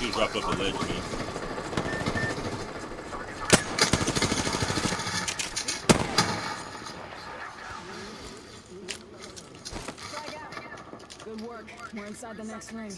She dropped off the ledge, man. Good work. We're inside the next ring.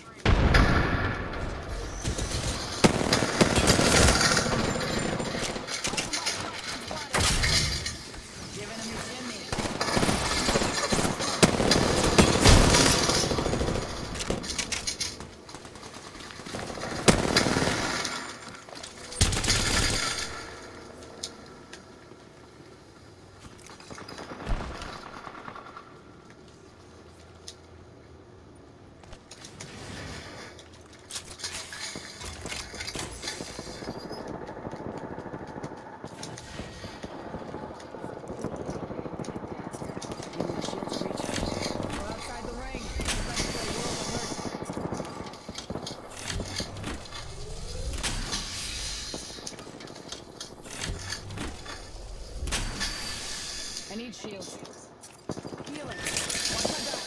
I need shields. Healing. Watch my back.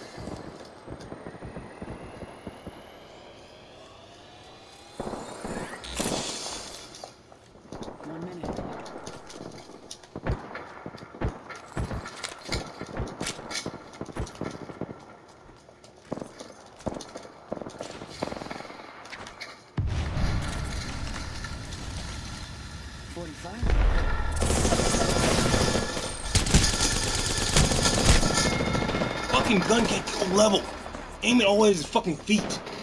One minute. Fucking gun can't go level. Aim it always at his fucking feet.